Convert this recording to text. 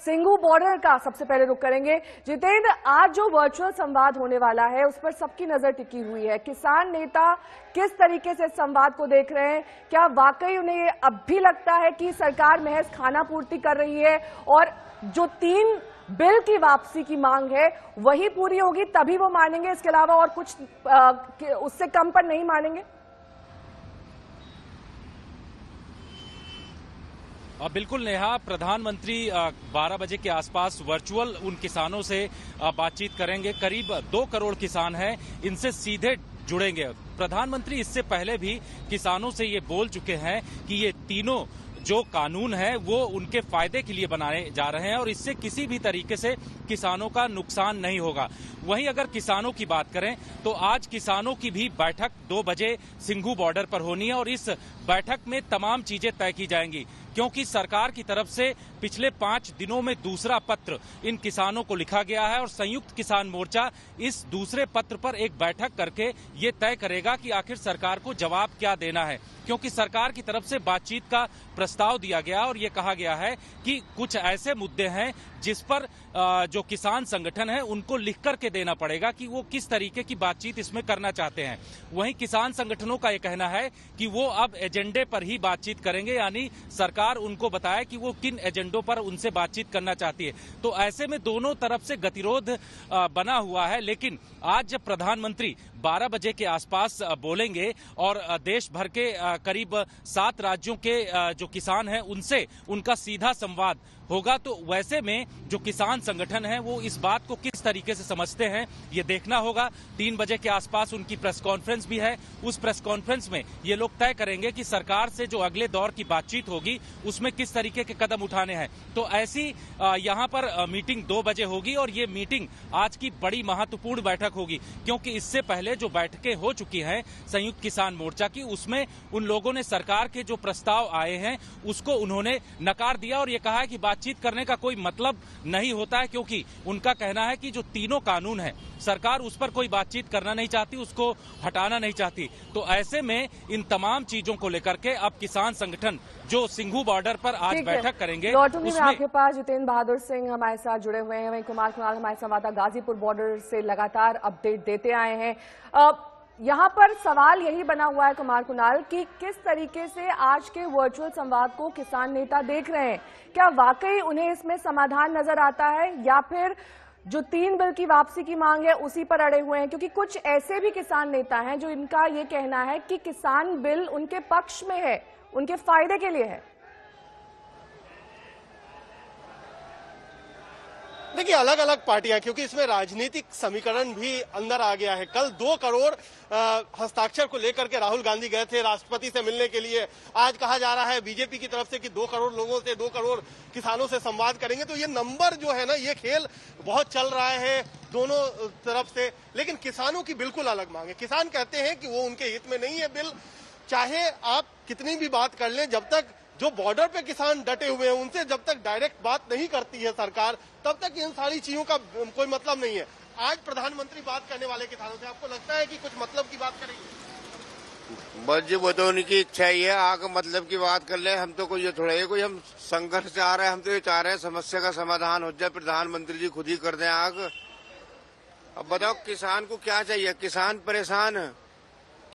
Singhu border का सबसे पहले रुख करेंगे। जितेंद्र, आज जो वर्चुअल संवाद होने वाला है उस पर सबकी नजर टिकी हुई है। किसान नेता किस तरीके से संवाद को देख रहे हैं? क्या वाकई उन्हें ये अब भी लगता है कि सरकार महज खानापूर्ति कर रही है और जो 3 बिल की वापसी की मांग है वही पूरी होगी तभी वो मानेंगे, इसके अलावा और कुछ उससे कम पर नहीं मानेंगे? बिल्कुल नेहा, प्रधानमंत्री 12 बजे के आसपास वर्चुअल उन किसानों से बातचीत करेंगे। करीब 2 करोड़ किसान हैं, इनसे सीधे जुड़ेंगे। प्रधानमंत्री इससे पहले भी किसानों से ये बोल चुके हैं कि ये तीनों जो कानून है वो उनके फायदे के लिए बनाए जा रहे हैं और इससे किसी भी तरीके से किसानों का नुकसान नहीं होगा। वहीं अगर किसानों की बात करें तो आज किसानों की भी बैठक 2 बजे सिंघू बॉर्डर पर होनी है और इस बैठक में तमाम चीजें तय की जाएंगी, क्योंकि सरकार की तरफ से पिछले 5 दिनों में दूसरा पत्र इन किसानों को लिखा गया है और संयुक्त किसान मोर्चा इस दूसरे पत्र पर एक बैठक करके ये तय करेगा कि आखिर सरकार को जवाब क्या देना है। क्योंकि सरकार की तरफ से बातचीत का प्रस्ताव दिया गया और ये कहा गया है कि कुछ ऐसे मुद्दे हैं जिस पर जो किसान संगठन है उनको लिख करके देना पड़ेगा कि वो किस तरीके की बातचीत इसमें करना चाहते हैं। वहीं किसान संगठनों का ये कहना है कि वो अब एजेंडे पर ही बातचीत करेंगे, यानी सरकार उनको बताए कि वो किन एजेंडों पर उनसे बातचीत करना चाहती है। तो ऐसे में दोनों तरफ से गतिरोध बना हुआ है। लेकिन आज जब प्रधानमंत्री 12 बजे के आसपास बोलेंगे और देश भर के करीब 7 राज्यों के जो किसान हैं उनसे उनका सीधा संवाद होगा, तो वैसे में जो किसान संगठन है वो इस बात को किस तरीके से समझते हैं ये देखना होगा। 3 बजे के आसपास उनकी प्रेस कॉन्फ्रेंस भी है। उस प्रेस कॉन्फ्रेंस में ये लोग तय करेंगे कि सरकार से जो अगले दौर की बातचीत होगी उसमें किस तरीके के कदम उठाने हैं। तो ऐसी यहाँ पर मीटिंग 2 बजे होगी और ये मीटिंग आज की बड़ी महत्वपूर्ण बैठक होगी, क्योंकि इससे पहले जो बैठकें हो चुकी हैं संयुक्त किसान मोर्चा की, उसमें उन लोगों ने सरकार के जो प्रस्ताव आए हैं उसको उन्होंने नकार दिया और ये कहा है कि बातचीत करने का कोई मतलब नहीं होता है, क्योंकि उनका कहना है कि जो तीनों कानून है सरकार उस पर कोई बातचीत करना नहीं चाहती, उसको हटाना नहीं चाहती। तो ऐसे में इन तमाम चीजों को लेकर के अब किसान संगठन जो सिंघू बॉर्डर पर आज बैठक करेंगे उसमें आपके पास जितेंद्र बहादुर सिंह हमारे साथ जुड़े हुए हैं। वहीं कुमार कुणाल हमारे संवाददाता गाजीपुर बॉर्डर से लगातार अपडेट देते आए हैं। यहाँ पर सवाल यही बना हुआ है कुमार कुणाल कि किस तरीके से आज के वर्चुअल संवाद को किसान नेता देख रहे हैं। क्या वाकई उन्हें इसमें समाधान नजर आता है या फिर जो 3 बिल की वापसी की मांग है उसी पर अड़े हुए हैं? क्योंकि कुछ ऐसे भी किसान नेता हैं जो इनका ये कहना है कि किसान बिल उनके पक्ष में है, उनके फायदे के लिए है। देखिए, अलग अलग पार्टियां, क्योंकि इसमें राजनीतिक समीकरण भी अंदर आ गया है। कल 2 करोड़ हस्ताक्षर को लेकर के राहुल गांधी गए थे राष्ट्रपति से मिलने के लिए। आज कहा जा रहा है बीजेपी की तरफ से कि 2 करोड़ लोगों से 2 करोड़ किसानों से संवाद करेंगे। तो ये नंबर जो है ना, ये खेल बहुत चल रहा है दोनों तरफ से। लेकिन किसानों की बिल्कुल अलग मांग है। किसान कहते हैं कि वो उनके हित में नहीं है बिल। चाहे आप कितनी भी बात कर लें, जब तक जो बॉर्डर पे किसान डटे हुए हैं उनसे जब तक डायरेक्ट बात नहीं करती है सरकार, तब तक इन सारी चीजों का कोई मतलब नहीं है। आज प्रधानमंत्री बात करने वाले किसानों से आपको लगता है कि कुछ मतलब की बात करेंगे? बस जी, वो तो उनकी इच्छा ही है, आगे मतलब की बात कर ले। हम तो कोई ये थोड़ा है कोई हम संघर्ष चाह रहे हैं, हम तो ये चाह रहे हैं समस्या का समाधान हो जाए, प्रधानमंत्री जी खुद ही कर दें आग। अब बताओ किसान को क्या चाहिए? किसान परेशान है।